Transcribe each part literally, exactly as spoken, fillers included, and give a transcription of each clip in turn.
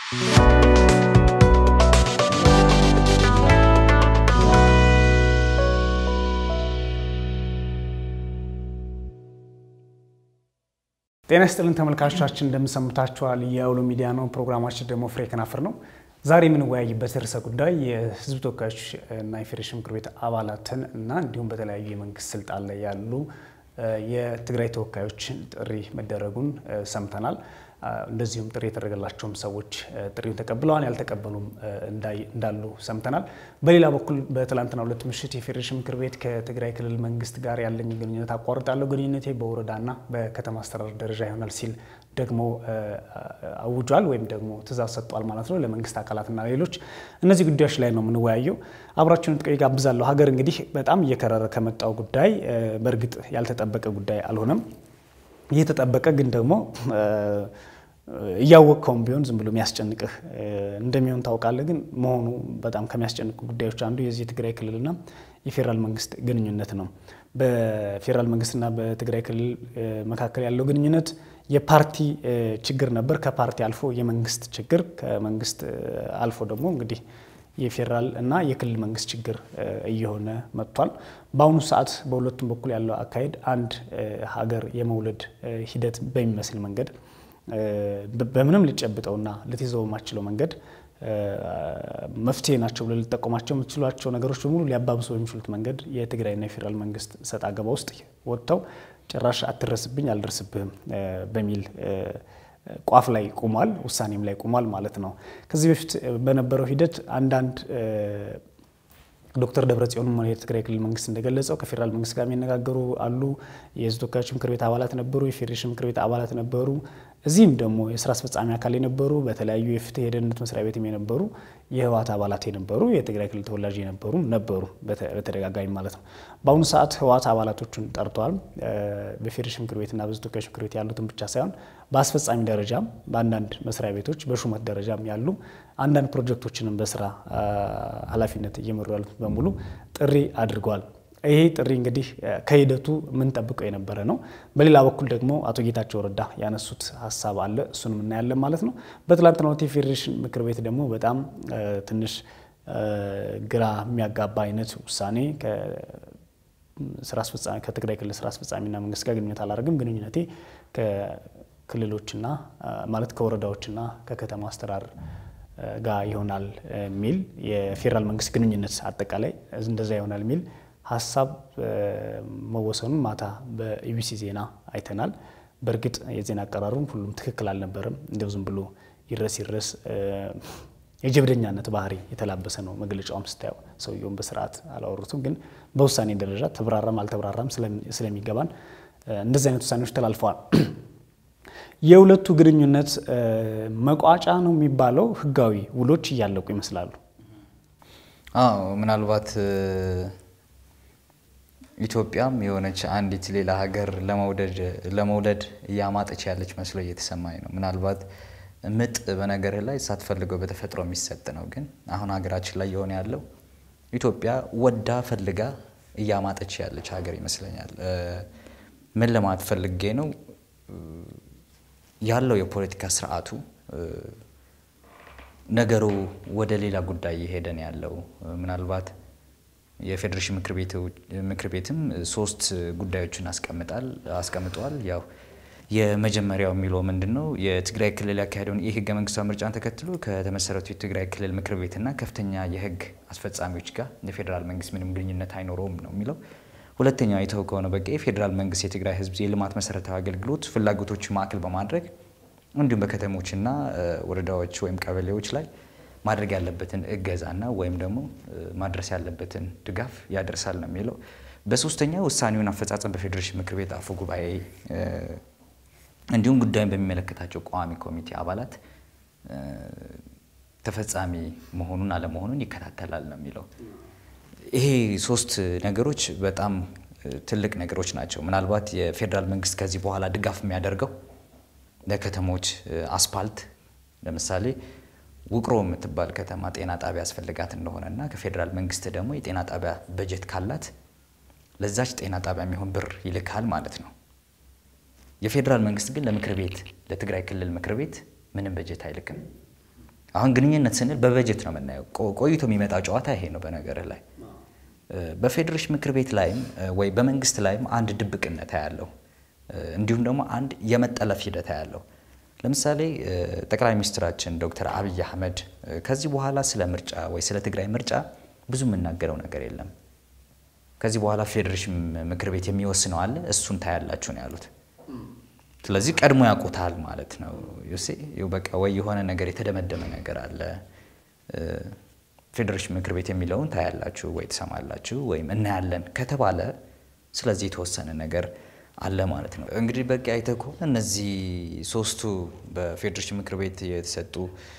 ጤና ይስጥልን ተመልካቾቻችን እንደምሰምታችኋል የአውሎ ሚዲያ ነው ፕሮግራማችን ደግሞ ፍሬ ከናፍር ነው ዛሬ ምን ወያይበት ርዕሰ ጉዳይ የህዝብ ተወካዮች እና የፌዴሬሽን ምክር ቤት አባላትን እና እንዲሁም በተለያዩ የመንግስት ስልጣን ላይ ያሉ የትግራይ ተወካዮችን ጥሪ መደረጉን ሰምተናል እንደዚሁም ጥሪ የተደረገላቸውም ሰዎች ጥሪውን ተቀብለዋል ያልተቀበሉም እንዳሉ ሰምተናል በሌላ በኩል በትላንትና ሁለት ምሽት የፌዴሬሽን ምክር ቤት ከትግራይ ክልል መንግስት ጋር ያለኝ ግንኙነት አቋርጣለሁ ግንኙነቴ በወረዳና በከተማ አስተዳደር ደረጃ ይሆናል ሲል ደግሞ አውጇል ወይም ደግሞ ትዕዛዝ ሰጥቷል ማለት ነው ለመንግስት አካላትና ሌሎች እነዚህ ጉዳዮች ላይ ነው የምንወያየው አብራችሁን ጥቂት ጋብዛለሁ ሀገር እንግዲህ በጣም እየከረረ ከመጣው ጉዳይ በርግጥ ያልተጠበቀ ጉዳይ አልሆነም እየተጠበቀ ግን ደግሞ ያወቀውም ቢሆን ዝም ብሎ የሚያስጨንቅህ እንደሚሆን ታውቃለህ ግን መሆኑ በጣም ከሚያስጨንቁ ጉዳዮች አንዱ የዚህ ትግራይ ክልልና የፌደራል መንግስት ግንኙነት ነው በፌደራል መንግስትና በትግራይ ክልል መካከል ያለው ግንኙነት የፓርቲ ችግር ነበር ከፓርቲ አልፎ የመንግስት ችግር ከመንግስት አልፎ ደግሞ እንግዲህ የፌደራል እና የክልል መንግስት ችግር እየሆነ መጥቷል በአሁኑ ሰዓት በሁለቱም በኩል ያለው አካሄድ አንድ ሀገር የመውለድ ሂደት በሚመስል መንገድ በምንም ሊጨብጠውና ለተይዘው ማችለው መንገድ መፍትሄ ናቸው ብለ ልጠቆማቸው የምትችሏቸው ነገሮች በሙሉ ሊያባብሱ በሚችሉት መንገድ የትግራይና የፌደራል መንግስት ሰጣ ገባ ውስጥ ወጥተው ጭራሽ አትረስብኝ አልደርስብህም በሚል ቋፍ ላይ ቆሟል ውሳኔም ላይ ቆሟል ማለት ነው ከዚህ በፊት በነበረው ሂደት አንዳንድ ዶክተር ደብረጽዮን ማለት የትግራይ ክልል መንግስት እንደገለጸው ከፌደራል መንግስት ጋር የሚነጋገሩ አሉ የህዝብ ተወካዮች ምክር ቤት አባላት ነበሩ የፌዴሬሽን ምክር ቤት አባላት ነበሩ እዚህም ደግሞ የሥራ አስፈጻሚ አካል የነበሩ በተለያዩ የፍትህ የደህንነት መስሪያ ቤትም የነበሩ የህወሓት አባላት የነበሩ የትግራይ ክልል ተወላጅ የነበሩ ነበሩ በተደጋጋሚ ማለት ነው በአሁኑ ሰዓት ህወሓት አባላቶቹን ጠርቷል በፌዴሬሽን ምክር ቤትና በህዝብ ተወካዮች ምክር ቤት ያሉትን ብቻ ሳይሆን በአስፈጻሚ ደረጃም በአንዳንድ መስሪያ ቤቶች በሹመት ደረጃም ያሉ አንዳንድ ፕሮጀክቶችንም በስራ ኃላፊነት እየመሩ ያሉት በሙሉ ጥሪ አድርጓል ይሄ ጥሪ እንግዲህ ከሂደቱ ምን ተጠብቀው የነበረ ነው በሌላ በኩል ደግሞ አቶ ጌታቸው ረዳ ያነሱት ሐሳብ አለ እሱንም እናያለን ማለት ነው በትላንትናው የፌዴሬሽን ምክር ቤት ደግሞ በጣም ትንሽ ግራ የሚያጋባ አይነት ውሳኔ ከስራ አስፈጻሚ ከትግራይ ክልል ስራ አስፈጻሚና መንግስት ጋር ግንኙነት አላደረግም ግንኙነቴ ከክልሎችና ማለት ከወረዳዎችና ከከተማ አስተዳደር ጋር ይሆናል ሚል የፌደራል መንግስት ግንኙነት አጠቃላይ እንደዛ ይሆናል ሚል ሐሳብ መወሰኑ ማታ በኢቢሲ ዜና አይተናል በርግጥ የዜና አቀራሩም ሁሉም ትክክል አልነበረም እንደው ዝም ብሎ ይረስ ይረስ የጀብደኛነት ባህሪ የተላበሰ ነው መግለጫውም ስታየው ሰውየውን በስርዓት አላወሩትም ግን በውሳኔ ደረጃ ተብራራም አልተብራራም ስለሚገባን እንደዚህ አይነት ውሳኔዎች ተላልፈዋል የሁለቱ ግንኙነት መቋጫ ነው የሚባለው ህጋዊ ውሎች ያለቁ ይመስላሉ አዎ ምናልባት ኢትዮጵያም የሆነች አንዲት ሌላ ሀገር ለመውደድ ለመውለድ ያማጠች ያለች መስሎ እየተሰማኝ ነው ምናልባት ምጥ በነገር ላይ ሳትፈልገው በተፈጥሮ የሚሰጥ ነው ግን አሁን ሀገራችን ላይ የሆነ ያለው ኢትዮጵያ ወዳ ፈልጋ ያማጠች ያለች ሀገር ይመስለኛል ምን ለማለት ፈልጌ ነው ያለው የፖለቲካ ስርዓቱ ነገሩ ወደ ሌላ ጉዳይ ይሄደን ያለው ምናልባት የፌዴሬሽን ምክር ቤት ምክር ቤትም ሶስት ጉዳዮችን አስቀምጣል አስቀምጧል ያው የመጀመሪያው የሚለው ምንድነው የትግራይ ክልል ያካሄደውን የህገ መንግስታዊ ምርጫን ተከትሎ ከተመሰረቱ የትግራይ ክልል ምክር ቤትና ከፍተኛ የህግ አስፈጻሚዎች ጋር የፌደራል መንግስት ምንም ግንኙነት አይኖርም ነው የሚለው ሁለተኛው አይተው ከሆነ በቃ የፌደራል መንግስት የትግራይ ህዝብ የልማት መሰረታዊ አገልግሎት ፍላጎቶች ማዕከል በማድረግ እንዲሁም በከተሞችና ወረዳዎች ወይም ቀበሌዎች ላይ ማድረግ ያለበትን እገዛና ወይም ደግሞ ማድረስ ያለበትን ድጋፍ ያደርሳል ነው የሚለው በሶስተኛው ውሳኔውን አፈጻጸም በፌዴሬሽን ምክር ቤት አፈ ጉባኤ እንዲሁም ጉዳዩን በሚመለከታቸው ቋሚ ኮሚቴ አባላት ተፈጻሚ መሆኑን አለ መሆኑን ይከታተላል ነው የሚለው ይሄ ሶስት ነገሮች በጣም ትልቅ ነገሮች ናቸው ምናልባት የፌደራል መንግስት ከዚህ በኋላ ድጋፍ የሚያደርገው ለከተሞች አስፋልት ለምሳሌ ውቅሮ የምትባል ከተማ ጤና ጣቢያ ያስፈልጋት እንደሆነና ከፌደራል መንግስት ደግሞ የጤና ጣቢያ በጀት ካላት ለዛች ጤና ጣቢያ የሚሆን ብር ይልካል ማለት ነው የፌደራል መንግስት ግን ለምክር ቤት ለትግራይ ክልል ምክር ቤት ምንም በጀት አይልክም አሁን ግንኙነት ስንል በበጀት ነው የምናየው ቆይቶ የሚመጣ ጨዋታ ይሄ ነው በነገር ላይ በፌዴሬሽን ምክር ቤት ላይም ወይ በመንግስት ላይም አንድ ድብቅነት ያለው እንዲሁም ደግሞ አንድ የመጠለፍ ሂደት ያለው ለምሳሌ ጠቅላይ ሚኒስትራችን ዶክተር አብይ አህመድ ከዚህ በኋላ ስለ ምርጫ ወይ ስለ ትግራይ ምርጫ ብዙ የምናገረው ነገር የለም ከዚህ በኋላ ፌዴሬሽን ምክር ቤት የሚወስነው አለ እሱን ታያላችሁ ነው ያሉት ስለዚህ ቀድሞ ያቆታል ማለት ነው ዩሲ ይበቃ ወይ የሆነ ነገር የተደመደመ ነገር አለ ፌዴሬሽን ምክር ቤት የሚለውን ታያላችሁ ወይ ተሰማላችሁ ወይ እናያለን ከተባለ ስለዚህ የተወሰነ ነገር አለ ማለት ነው እንግዲህ በቃ አይተኮ እነዚህ ሶስቱ በፌዴሬሽን ምክር ቤት የተሰጡ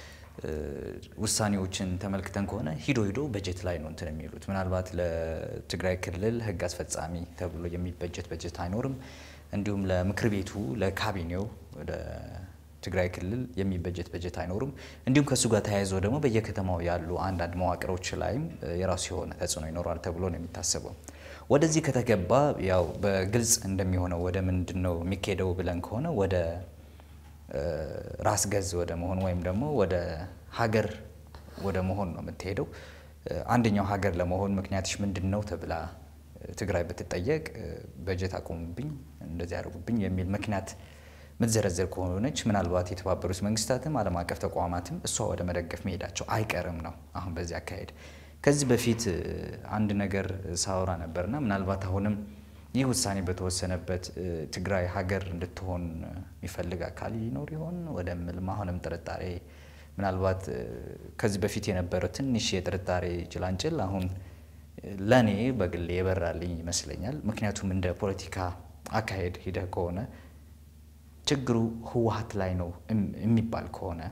ውሳኔዎችን ተመልክተን ከሆነ ሂዶ ሂዶ በጀት ላይ ነው እንትን የሚሉት ምናልባት ለትግራይ ክልል ህግ አስፈጻሚ ተብሎ የሚበጀት በጀት አይኖርም እንዲሁም ለምክር ቤቱ ለካቢኔው ወደ ትግራይ ክልል የሚበጀት በጀት አይኖርም እንዲሁም ከሱ ጋር ተያይዞ ደግሞ በየከተማው ያሉ አንድ አንድ መዋቅሮች ላይም የራሱ የሆነ ተጽዕኖ ይኖራል ተብሎ ነው የሚታሰበው ወደዚህ ከተገባ ያው በግልጽ እንደሚሆነው ወደ ምንድነው የሚከደው ብለን ከሆነ ወደ ራስ ገዝ ወደ መሆን ወይም ደግሞ ወደ ሀገር ወደ መሆን ነው የምትሄደው አንደኛው ሀገር ለመሆን ምክንያትሽ ምንድነው ተብላ ትግራይ በተጠየቅ በጀት አቆምብኝ እንደዚህ ያደርጉብኝ የሚል ምክንያት ምትዘረዘር ከሆነች ምናልባት የተባበሩት መንግስታትም ዓለም አቀፍ ተቋማትም እሷ ወደ መደገፍ መሄዳቸው አይቀርም ነው አሁን በዚህ አካሄድ ከዚህ በፊት አንድ ነገር ሳወራ ነበርና ምናልባት አሁንም ይህ ውሳኔ በተወሰነበት ትግራይ ሀገር እንድትሆን የሚፈልግ አካል ይኖር ይሆን ወደምልም አሁንም ጥርጣሬ ምናልባት ከዚህ በፊት የነበረው ትንሽ የጥርጣሬ ጭላንጭል አሁን ለኔ በግሌ የበራልኝ ይመስለኛል ምክንያቱም እንደ ፖለቲካ አካሄድ ሂደ ከሆነ ችግሩ ህወሓት ላይ ነው የሚባል ከሆነ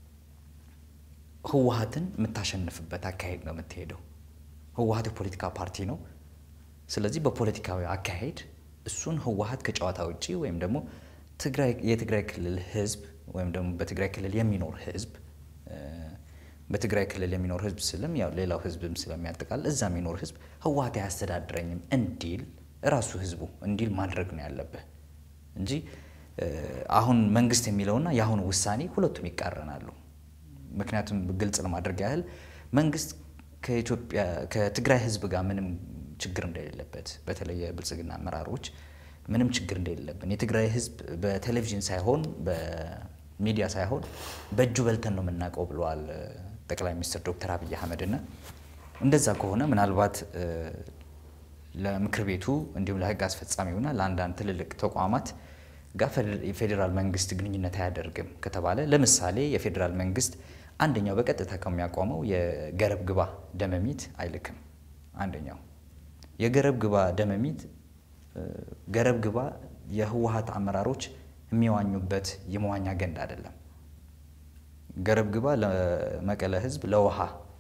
ህወሓትን የምታሸንፍበት አካሄድ ነው የምትሄደው ህወሓት የፖለቲካ ፓርቲ ነው ስለዚህ በፖለቲካዊ አካሄድ እሱን ህወሓት ከጨዋታ ውጪ ወይም ደግሞ ትግራይ የትግራይ ክልል ህዝብ ወይም ደግሞ በትግራይ ክልል የሚኖር ህዝብ በትግራይ ክልል የሚኖር ህዝብ ስለም ያው ሌላው ህዝብም ስለሚያጠቃል እዛ የሚኖር ህዝብ ህወሓት ያስተዳድረኝም እንዲል ራሱ ህዝቡ እንዲል ማድረግ ነው ያለበት እንጂ አሁን መንግስት የሚለውና ያሁን ውሳኔ ሁለቱም ይቃረናሉ ምክንያቱም ግልጽ ለማድረግ ያህል መንግስት ከኢትዮጵያ ከትግራይ ህዝብ ጋር ምንም ችግር እንደሌለበት በተለይ የብልጽግና አመራሮች ምንም ችግር እንደሌለበት የትግራይ ህዝብ በቴሌቪዥን ሳይሆን በሚዲያ ሳይሆን በእጁ በልተን ነው የምናቀው ብለዋል ጠቅላይ ሚኒስትር ዶክተር አብይ አህመድና እንደዛ ከሆነ ምናልባት ለምክር ቤቱ እንዲሁም ለህግ አስፈጻሚውና ለአንዳንድ ትልልቅ ተቋማት ጋር የፌደራል መንግስት ግንኙነት ያደርግም ከተባለ ለምሳሌ የፌደራል መንግስት አንደኛው በቀጥታ ከሚያቋመው የገረብ ግባ ደመሚት አይልክም አንደኛው የገረብ ግባ ደመሚት ገረብ ግባ የህወሓት አመራሮች የሚዋኙበት የመዋኛ ገንዳ አይደለም ገረብ ግባ ለመቀለ ህዝብ ለውሃ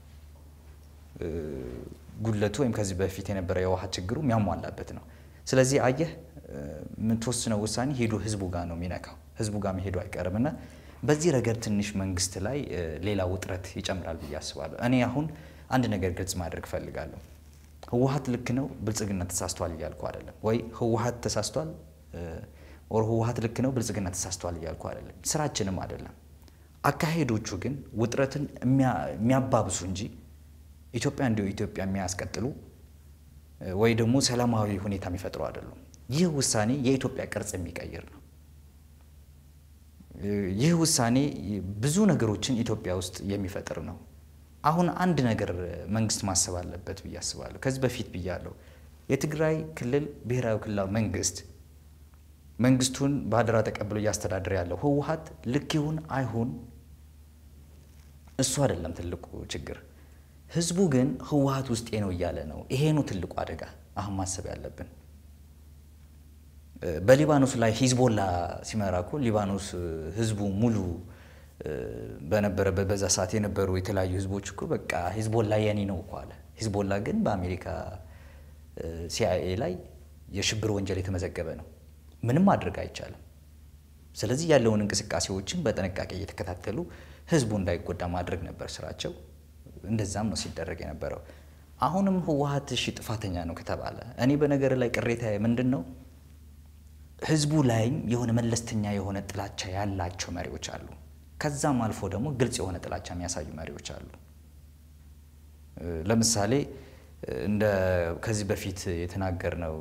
ጉድለቱ ወይም ከዚህ በፊት የነበረ የውሃ ችግሩ የሚያሟላበት ነው ስለዚህ አየህ ምን ተወስነው ውሳኔ ሄዶ ህዝቡ ጋር ነው የሚነካው ህዝቡ ጋር መሄዱ አይቀርምና በዚህ ረገድ ትንሽ መንግስት ላይ ሌላ ውጥረት ይጨምራል ብዬ አስባለሁ እኔ አሁን አንድ ነገር ግልጽ ማድረግ ፈልጋለሁ ህወሓት ልክ ነው ብልጽግና ተሳስቷል ይያልኩ አይደለም ወይ ህወሓት ተሳስቷል ኦር ህወሓት ልክ ነው ብልጽግና ተሳስቷል ይያልኩ አይደለም ስራችንም አይደለም አካሄዶቹ ግን ውጥረትን የሚያባብሱ እንጂ ኢትዮጵያ እንዲው ኢትዮጵያ የሚያስቀጥሉ ወይ ደግሞ ሰላማዊ ሁኔታ የሚፈጥሩ አይደለም ይህ ውሳኔ የኢትዮጵያ ቅርጽ የሚቀይር ነው ይህ ውሳኔ ብዙ ነገሮችን ኢትዮጵያ ውስጥ የሚፈጥር ነው አሁን አንድ ነገር መንግስት ማሰብ አለበት ብዬ አስባለሁ ከዚህ በፊት ብያለሁ የትግራይ ክልል ብሔራዊ ክልላዊ መንግስት መንግስቱን ባድራ ተቀብሎ ያስተዳድር ያለው ህወሓት ልክ ይሁን አይሁን እሱ አይደለም ትልቁ ችግር ህዝቡ ግን ህወሓት ውስጥ ነው ያለ ነው ይሄ ነው ትልቁ አደጋ አሁን ማሰብ ያለብን በሊባኖስ ላይ ሂዝቦላ ሲመራኩ ሊባኖስ ህዝቡ ሙሉ በነበረ በዛ ሰዓት የነበሩ የተለያዩ ህዝቦች እኮ በቃ ሂዝቦላ የኔ ነው እኮ አለ ሂዝቦላ ግን በአሜሪካ ሲአይኤ ላይ የሽብር ወንጀል የተመዘገበ ነው ምንም ማድረግ አይቻልም ስለዚህ ያለውን እንቅስቃሴዎችን በጥንቃቄ እየተከታተሉ ህዝቡ እንዳይጎዳ ማድረግ ነበር ስራቸው እንደዛም ነው ሲደረግ የነበረው አሁንም ህወሓት እሺ ጥፋተኛ ነው ከተባለ እኔ በነገር ላይ ቅሬታ ምንድነው ህዝቡ ላይ የሆነ መለስተኛ የሆነ ጥላቻ ያላቸው መሪዎች አሉ ከዛም አልፎ ደግሞ ግልጽ የሆነ ጥላቻ የሚያሳዩ መሪዎች አሉ ለምሳሌ እንደ ከዚህ በፊት የተናገርነው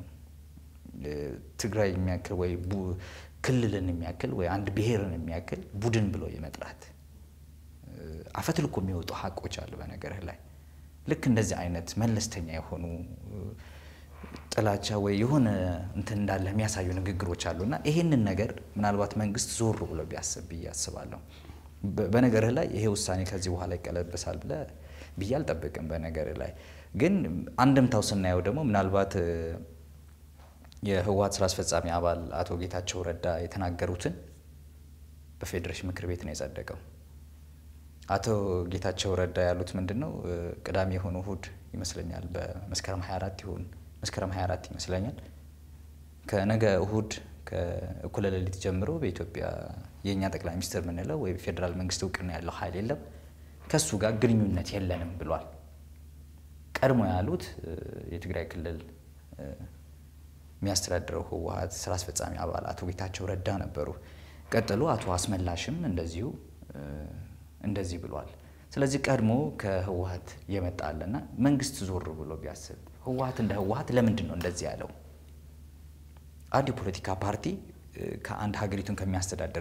ትግራይ የሚያክል ወይ ክልልን የሚያክል ወይ አንድ ብሔርን የሚያክል ቡድን ብሎ የመጥራት አፈትልኮ የሚወጡ ሐቆች አሉ በነገርህ ላይ ልክ እንደዚህ አይነት መለስተኛ የሆኑ ጥላቻ ወይ የሆነ እንትን እንዳለ የሚያሳዩ ንግግሮች አሉና ይሄንን ነገር ምናልባት መንግስት ዞር ብሎ ቢያስብ ያስባለሁ በነገርህ ላይ ይሄ ውሳኔ ከዚህ በኋላ ይቀለበሳል ብለ ቢያል ተጠብቀን በነገርህ ላይ ግን አንድምታው ስናየው ደግሞ ምናልባት የህወሓት ስራ አስፈጻሚ አባል አቶ ጌታቸው ረዳ የተናገሩትን በፌዴሬሽን ምክር ቤት ነው ያጸደቀው አቶ ጌታቸው ረዳ ያሉት ምንድነው ቅዳሜ ሆኖ እሁድ ይመስለኛል በመስከረም ሃያ አራት ይሁን መስከረም ሃያ አራት ይመስለኛል ከነገ እሁድ ከእኩለ ሌሊት ጀምሮ በኢትዮጵያ የኛ ጠቅላይ ሚኒስትር ምንለው ወይ ፌደራል መንግስት እውቅና ያለው ኃይል የለም ከሱ ጋር ግንኙነት የለንም ብሏል ቀድሞ ያሉት የትግራይ ክልል የሚያስተዳድረው ህወሓት ስራ አስፈጻሚ አባል አቶ ጌታቸው ረዳ ነበሩ ቀጥሎ አቶ አስመላሽም እንደዚሁ እንደዚህ ብሏል ስለዚህ ቀድሞ ከህወሓት የመጣለና መንግስት ዞር ብሎ ቢያስብ ህወሓት እንደ ህወሓት ለምንድን ነው እንደዚህ ያለው አንድ ፖለቲካ ፓርቲ ከአንድ ሀገሪቱን ከሚያስተዳድር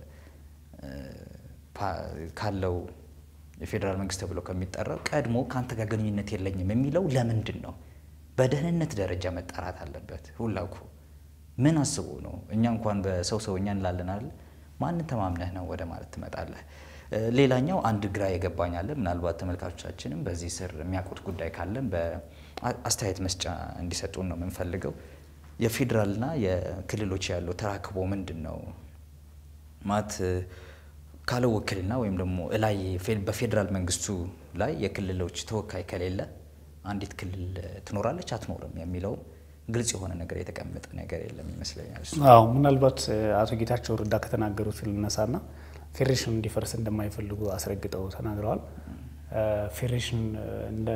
ካለው የፌደራል መንግስት ተብሎ ከሚጠራው ቀድሞ ካንተ ጋር ግንኙነት የለኝም የሚለው ለምንድን ነው በደህንነት ደረጃ መጣራት አለበት ሁላኩ ምን አስቡ ነው እኛ እንኳን በሰው ሰውኛ እንላለናል ማን ተማምነህ ነው ወደ ማለት ትመጣለህ ሌላኛው አንድ ግራ የገባኝ አለ ምናልባት ተመልካቾቻችንም በዚህ ስር የሚያቆት ጉዳይ ካለም በአስተያየት መስጫ እንዲሰጡን ነው የምንፈልገው የፌደራልና የክልሎች ያለው ተራክቦ ምንድነው ማት ካለው ወክልና ወይም ደግሞ እላይ በፌደራል መንግስቱ ላይ የክልሎች ተወካይ ከሌለ አንዲት ክልል ትኖራለች አትኖርም የሚለው ግልጽ የሆነ ነገር የተቀመጠ ነገር የለም ይመስለኛል አዎ ምናልባት አቶ ጌታቸው ረዳ ከተናገሩት ልነሳና ፌዴሬሽን እንዲፈርስ እንደማይፈልጉ አስረግጠው ተናግረዋል ፌዴሬሽን እንደ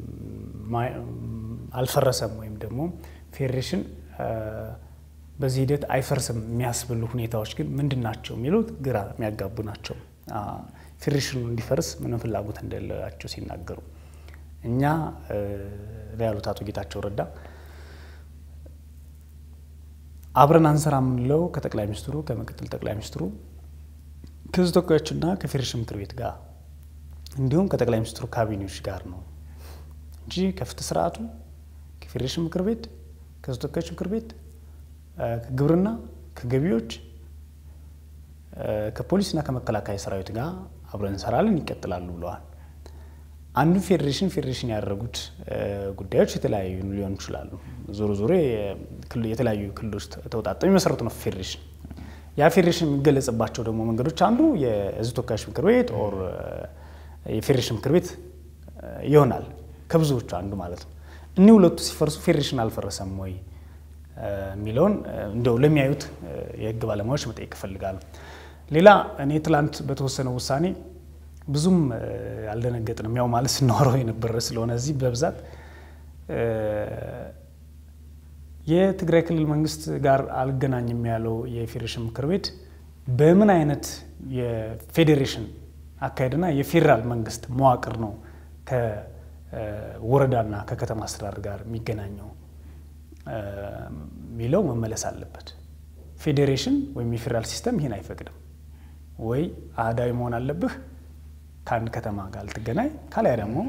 አልፈረሰም ወይም ደግሞ ፌዴሬሽን በዚህ ሂደት አይፈርስም የሚያስብሉ ሁኔታዎች ግን ምንድናቸው የሚሉት ግራ የሚያጋቡ ናቸው ፌዴሬሽኑ እንዲፈርስ ምንም ፍላጎት እንደሌላቸው ሲናገሩ እኛ ለያሉት አቶ ጌታቸው ረዳ አብረን አንሰራም ነው ከጠቅላይ ሚኒስትሩ ከመከተል ጠቅላይ ሚኒስትሩ ከዚህ ተወካዮችና ከፌዴሬሽን ምክር ቤት ጋር እንዲሁም ከጠቅላይ ሚኒስትሩ ካቢኔዎች ጋር ነው እንጂ ከፍትህ ስርዓቱ ከፌዴሬሽን ምክር ቤት ከዚህ ተወካዮች ምክር ቤት ከግብርና ከገቢዎች ከፖሊስና ከመከላከያ ሰራዊት ጋር አብረን እንሰራለን ይቀጥላሉ ብለዋል አንዱ ፌዴሬሽን ፌዴሬሽን ያደረጉት ጉዳዮች የተለያዩ ሊሆን ይችላሉ ዞሮ ዞሮ የተለያዩ ክልሎች ተወጣጣው የሚመሰረቱ ነው ፌዴሬሽን ያ ፌዴሬሽን የሚገለጽባቸው ደግሞ መንገዶች አንዱ የህዝብ ተወካዮች ምክር ቤት ኦር የፌዴሬሽን ምክር ቤት ይሆናል ከብዙዎች አንዱ ማለት ነው እኒ ሁለቱ ሲፈርሱ ፌዴሬሽን አልፈረሰም ወይ ሚሊዮን እንደው ለሚያዩት የህግ ባለሙያዎች መጠየቅ ፈልጋለሁ ሌላ እኔ ትላንት በተወሰነው ውሳኔ ብዙም አልደነገጥንም ያው ማለት ነው የነበረ ስለሆነ እዚህ በብዛት የትግራይ ክልል መንግስት ጋር አልገናኝም ያለው የፌዴሬሽን ምክር ቤት በምን አይነት የፌዴሬሽን አካሄድና የፌደራል መንግስት መዋቅር ነው ከወረዳና ከከተማ አስተዳደር ጋር የሚገናኘው ሚለው መመለስ አለበት ፌዴሬሽን ወይም የፌደራል ሲስተም ይሄን አይፈቅድም ወይ አዳይ መሆን አለብህ ካን ከተማ ጋር ልትገናኝ ካላይ ደግሞ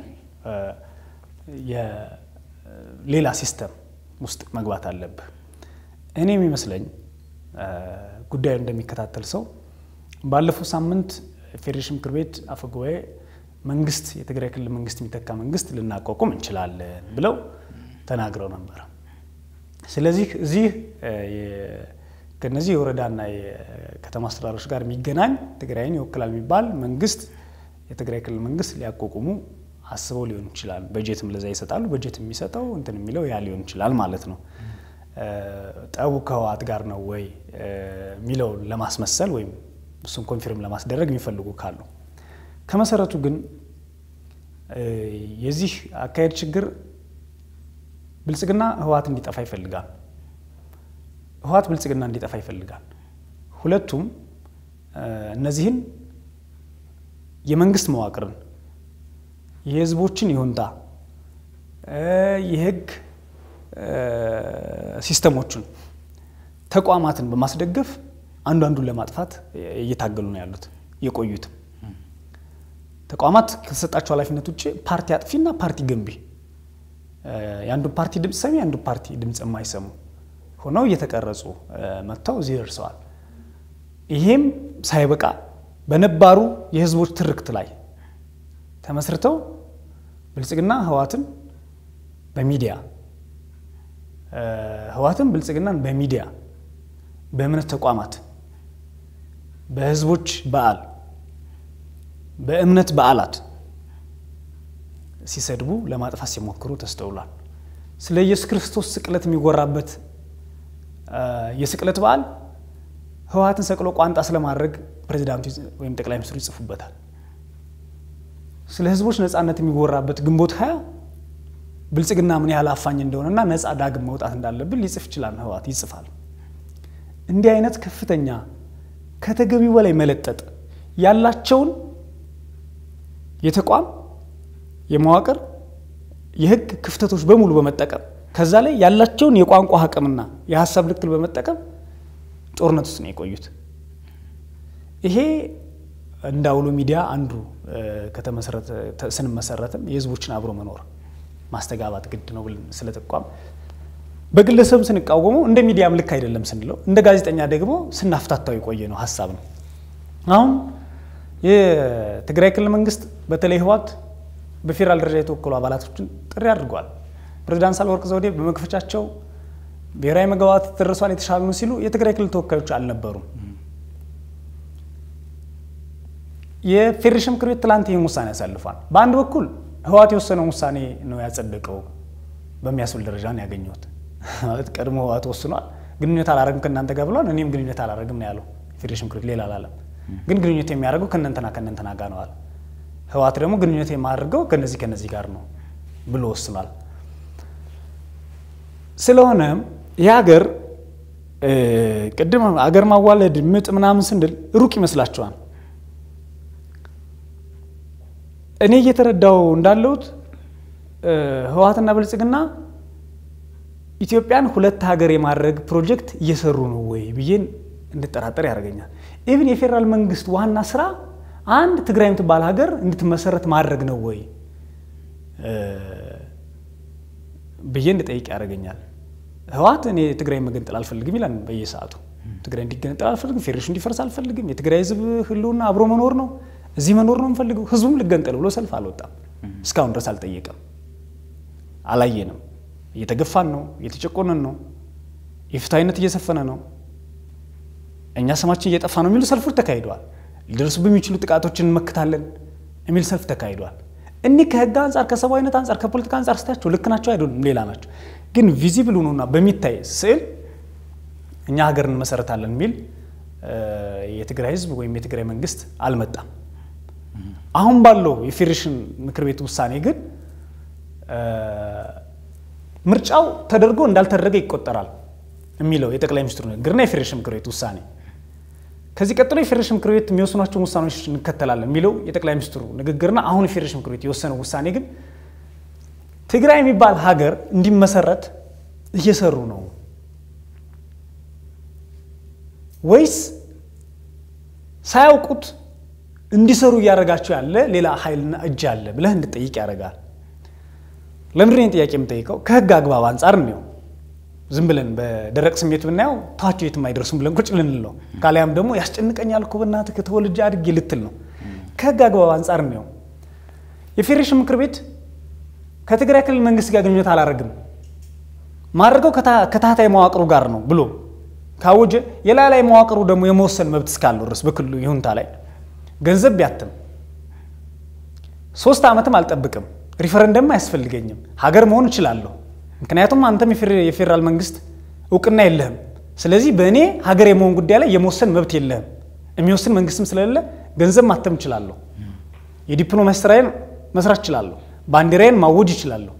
የሌላ ሲስተም ውስጥ መግባት አለብህ እኔ የሚመስለኝ ጉዳዩ እንደሚከታተል ሰው ባለፈው ሳምንት ፌዴሬሽን ምክር ቤት አፈጉባኤ መንግስት የትግራይ ክልል መንግስት የሚተካ መንግስት ልናቋቁም እንችላለን ብለው ተናግረው ነበር ስለዚህ እዚህ ከነዚህ የወረዳና የከተማ አስተዳደሮች ጋር የሚገናኝ ትግራይን ይወክላል የሚባል መንግስት የትግራይ ክልል መንግስት ሊያቋቁሙ አስበው ሊሆን ይችላል በጀትም ለዛ ይሰጣሉ በጀት የሚሰጠው እንትን የሚለው ያ ሊሆን ይችላል ማለት ነው ጣው ከዋት ጋር ነው ወይ ሚለው ለማስመሰል ወይም እሱን ኮንፊርም ለማስደረግ የሚፈልጉ ካሉ ከመሰረቱ ግን የዚህ አካሄድ ችግር ብልጽግና ህወሓት እንዲጠፋ ይፈልጋል ህወሓት ብልጽግና እንዲጠፋ ይፈልጋል ሁለቱም እነዚህን የመንግስት መዋቅርን የህዝቦችን ይሁንታ የህግ ሲስተሞችን ተቋማትን በማስደገፍ አንዱ አንዱን ለማጥፋት እየታገሉ ነው ያሉት የቆዩት ተቋማት ከተሰጣቸው ኃላፊነት ውጪ ፓርቲ አጥፊና ፓርቲ ገንቢ ያንዱ ፓርቲ ድምጽ ሰሚ ያንዱ ፓርቲ ድምጽ የማይሰሙ ሆነው እየተቀረጹ መጥተው እዚህ ደርሰዋል ይሄም ሳይበቃ በነባሩ የህዝቦች ትርክት ላይ ተመስርተው ብልጽግና ህዋትን በሚዲያ ህዋትን ብልጽግናን በሚዲያ በእምነት ተቋማት በህዝቦች በዓል በእምነት በዓላት ሲሰድቡ ለማጥፋት ሲሞክሩ ተስተውሏል ስለ ኢየሱስ ክርስቶስ ስቅለት የሚወራበት የስቅለት በዓል ህዋትን ሰቅሎ ቋንጣ ስለማድረግ ፕሬዝዳንቱ ወይም ጠቅላይ ሚኒስትሩ ይጽፉበታል ስለ ህዝቦች ነጻነት የሚወራበት ግንቦት ሃያ ብልጽግና ምን ያህል አፋኝ እንደሆነና ነጻ ዳግም መውጣት እንዳለበት ሊጽፍ ይችላል ህዋት ይጽፋል እንዲህ አይነት ከፍተኛ ከተገቢው በላይ መለጠጥ ያላቸውን የተቋም የመዋቅር የህግ ክፍተቶች በሙሉ በመጠቀም ከዛ ላይ ያላቸውን የቋንቋ አቅምና የሐሳብ ልክል በመጠቀም ጦርነት ውስጥ ነው የቆዩት ይሄ እንደ አውሎ ሚዲያ አንዱ ከተመሰረተ ስንመሰረተም የህዝቦችን አብሮ መኖር ማስተጋባት ግድ ነው ብለን ስለተቋም በግለሰብ ስንቃወመው እንደ ሚዲያም ልክ አይደለም ስንለው እንደ ጋዜጠኛ ደግሞ ስናፍታታው የቆየ ነው ሐሳብ ነው አሁን የትግራይ ክልል መንግስት በተለይ ህዋት በፌደራል ደረጃ የተወከሉ አባላቶችን ጥሪ አድርጓል ፕሬዝዳንት ሳህለወርቅ ዘውዴ በመክፈቻቸው ብሔራዊ መግባባት ተደርሷል የተሻለ ነው ሲሉ የትግራይ ክልል ተወካዮች አልነበሩም የፌዴሬሽን ምክር ቤት ትላንት ይሄን ውሳኔ ያሳልፋል በአንድ በኩል ህዋት የወሰነው ውሳኔ ነው ያጸደቀው በሚያስብል ደረጃ ነው ያገኘሁት ማለት ቀድሞ ህዋት ወስኗል ግንኙነት አላረግም ከእናንተ ጋር ብሏል እኔም ግንኙነት አላረግም ነው ያለው ፌዴሬሽን ምክር ቤት ሌላ አላለም ግን ግንኙነት የሚያደርገው ከእናንተና ከእናንተና ጋር ነው አለ ህዋት ደግሞ ግንኙነት የሚያደርገው ከነዚህ ከነዚህ ጋር ነው ብሎ ወስኗል ስለሆነ የሀገር ቅድም ሀገር ማዋለድ ምጥ ምናምን ስንል ሩቅ ይመስላችኋል እኔ እየተረዳው እንዳለውት ህዋትና ብልጽግና ኢትዮጵያን ሁለት ሀገር የማድረግ ፕሮጀክት እየሰሩ ነው ወይ ብዬን እንድጠራጠር ያደርገኛል ኢቭን የፌደራል መንግስት ዋና ስራ አንድ ትግራይ የምትባል ሀገር እንድትመሰረት ማድረግ ነው ወይ ብዬን እንድጠይቅ ያደርገኛል ህዋት እኔ ትግራይ መገንጠል አልፈልግም ይላል በየሰዓቱ ትግራይ እንዲገነጠል አልፈልግም ፌዴሬሽን እንዲፈርስ አልፈልግም የትግራይ ህዝብ ህልውና አብሮ መኖር ነው እዚህ መኖር ነው እንፈልገው ህዝቡም ልገንጠል ብሎ ሰልፍ አልወጣም እስካሁን ድረስ አልጠየቀም አላየንም እየተገፋን ነው እየተጨቆነን ነው የፍትሃዊነት እየሰፈነ ነው እኛ ስማችን እየጠፋ ነው የሚሉ ሰልፎች ተካሂደዋል ሊደርሱ በሚችሉ ጥቃቶችን መከታለን የሚል ሰልፍ ተካሂደዋል እኒ ከህግ አንፃር ከሰብአዊነት አንፃር ከፖለቲካ አንፃር ስታቸው ልክ ናቸው አይደሉም ሌላ ናቸው ግን ቪዚብል ሆኖና በሚታይ ስዕል እኛ ሀገርን መሰረታለን የሚል የትግራይ ህዝብ ወይም የትግራይ መንግስት አልመጣም አሁን ባለው የፌዴሬሽን ምክር ቤት ውሳኔ ግን ምርጫው ተደርጎ እንዳልተደረገ ይቆጠራል የሚለው የጠቅላይ ሚኒስትሩ ንግግርና የፌዴሬሽን ምክር ቤት ውሳኔ ከዚህ ቀጥሎ የፌዴሬሽን ምክር ቤት የሚወስኗቸው ውሳኔዎች እንከተላለን የሚለው የጠቅላይ ሚኒስትሩ ንግግርና አሁን የፌዴሬሽን ምክር ቤት የወሰነው ውሳኔ ግን ትግራይ የሚባል ሀገር እንዲመሰረት እየሰሩ ነው ወይስ ሳያውቁት እንዲሰሩ ያረጋቸው ያለ ሌላ ኃይልና እጅ አለ ብለህ እንድጠይቅ ያረጋል ለምንድን ነው ጥያቄ የምጠይቀው ከህግ አግባብ አንፃር ነው ዝም ብለን በደረቅ ስሜት ብናየው ታች የት ማይደርሱም ብለን ቁጭ ልንል ነው ካሊያም ደግሞ ያስጨንቀኛል እኮ በእናትህ ከተወልጄ አድጌ ልትል ነው ከህግ አግባብ አንፃር ነው የፌዴሬሽን ምክር ቤት ከትግራይ ክልል መንግስት ጋር ግንኙነት አላረግም ማድረገው ከታህታይ መዋቅሩ ጋር ነው ብሎ ካወጀ የላላይ መዋቅሩ ደግሞ የመወሰን መብት እስካለው ድረስ በክልሉ ይሁንታ ላይ ገንዘብ ቢያትም ሶስት አመትም አልጠብቅም ሪፈረንደም አያስፈልገኝም ሀገር መሆን ይችላልው ምክንያቱም አንተም የፌደራል መንግስት እውቅና የለህም ስለዚህ በእኔ ሀገር የመሆን ጉዳይ ላይ የመወሰን መብት የለህም የሚወስን መንግስትም ስለሌለ ገንዘብ ማተም ይችላልው የዲፕሎማሲ ስራዬን መስራት ይችላልው ባንዲራዬን ማወጅ ይችላልው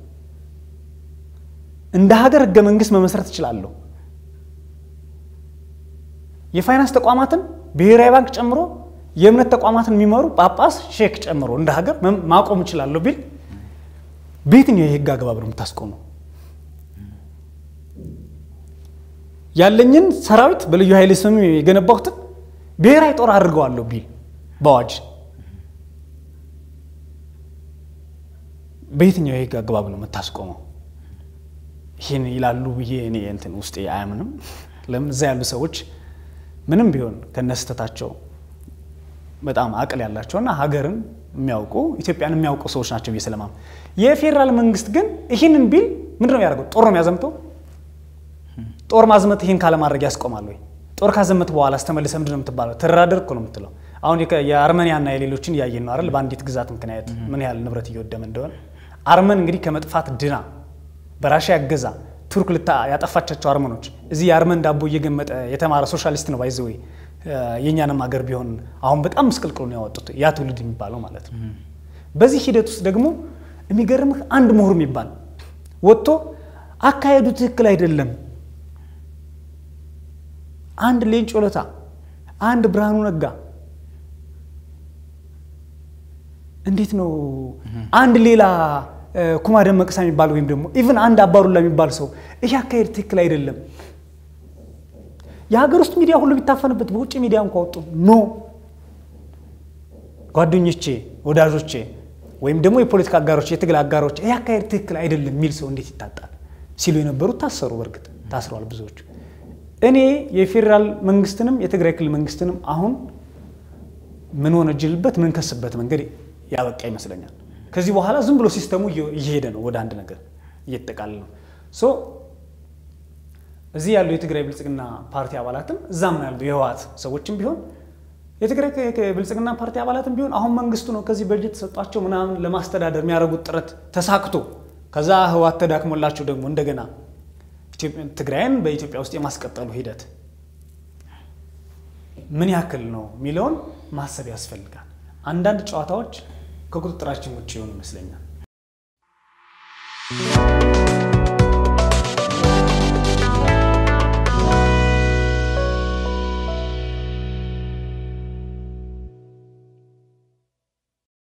እንደ ሀገር ህገ መንግስት መመስረት ይችላልው የፋይናንስ ተቋማትን ብሔራዊ ባንክ ጨምሮ የእምነት ተቋማትን የሚመሩ ጳጳስ ሼክ ጨምሮ እንደ ሀገር ማቆም ይችላል ቢል በየትኛው የህግ አግባብ ነው የምታስቆመው? ያለኝን ሰራዊት በልዩ ኃይል ስም የገነባሁትን ብሔራዊ ጦር አድርገዋለሁ ቢል በአዋጅ በየትኛው የህግ አግባብ ነው የምታስቆመው? ይሄን ይላሉ ብዬ እኔ እንትን ውስጥ አያምንም። ለምን እዛ ያሉ ሰዎች ምንም ቢሆን ከነስተታቸው በጣም አቅል ያላቸውና ሀገርን የሚያውቁ ኢትዮጵያን የሚያውቁ ሰዎች ናቸው በሰላም። የፌደራል መንግስት ግን ይሄንን ቢል ምንድነው ያደርገው? ጦር ነው ያዘምተው? ጦር ማዝመት ይሄን ካለ ማድረግ ያስቆማል ወይ? ጦር ካዘመት በኋላ አስተመልሰ ምንድነው የምትባለው? ተራደር እኮ ነው የምትለው። አሁን የአርመኒያና የሌሎችን ያየን ነው አይደል? ባንዲት ግዛት ምክንያት ምን ያህል ንብረት እየወደመ እንደሆነ አርመን እንግዲህ ከመጥፋት ድና በራሺያ ያገዛ ቱርክ ልታ ያጠፋቻቸው አርመኖች እዚህ የአርመን ዳቦ እየገመጠ የተማረ ሶሻሊስት ነው ባይዘው የኛንም ሀገር ቢሆን አሁን በጣም መስቀልቅሎ ነው ያወጡት ያ ትውልድ የሚባለው ማለት ነው። በዚህ ሂደት ውስጥ ደግሞ የሚገርምህ አንድ ምሁር የሚባል ወጥቶ አካሄዱ ትክክል አይደለም፣ አንድ ሌንጮ ለታ አንድ ብርሃኑ ነጋ እንዴት ነው አንድ ሌላ ኩማ ደመቅሳ የሚባል ወይም ደግሞ ኢቭን አንድ አባሩላ የሚባል ሰው ይሄ አካሄድ ትክክል አይደለም የሀገር ውስጥ ሚዲያ ሁሉ ቢታፈንበት በውጭ ሚዲያ እንኳን ወጡ ኖ ጓደኞቼ ወዳጆቼ ወይም ደግሞ የፖለቲካ አጋሮች የትግል አጋሮች ይሄ አካሄድ ትክክል አይደለም ሚል ሰው እንዴት ይታጣል ሲሉ የነበሩ ታሰሩ። በርግጥ ታስረዋል ብዙዎች። እኔ የፌደራል መንግስትንም የትግራይ ክልል መንግስትንም አሁን ምን ወነጀልበት ምን ከስበት መንገድ ያበቃ ይመስለኛል። ከዚህ በኋላ ዝም ብሎ ሲስተሙ እየሄደ ነው ወደ አንድ ነገር እየተጠቃለለ ነው። ሶ እዚህ ያለው የትግራይ ብልጽግና ፓርቲ አባላትም እዛም ያለው የህወሓት ሰዎችም ቢሆን የትግራይ ብልጽግና ፓርቲ አባላትም ቢሆን አሁን መንግስቱ ነው ከዚህ በጀት ተሰጣቸው ምናምን ለማስተዳደር የሚያደርጉት ጥረት ተሳክቶ ከዛ ህወሓት ተዳክሞላቸው ደግሞ እንደገና ትግራይን በኢትዮጵያ ውስጥ የማስቀጠሉ ሂደት ምን ያክል ነው ሚሊዮን ማሰብ ያስፈልጋል። አንዳንድ ጨዋታዎች ከቁጥጥራችን ውጪ ይሆን ይመስለኛል።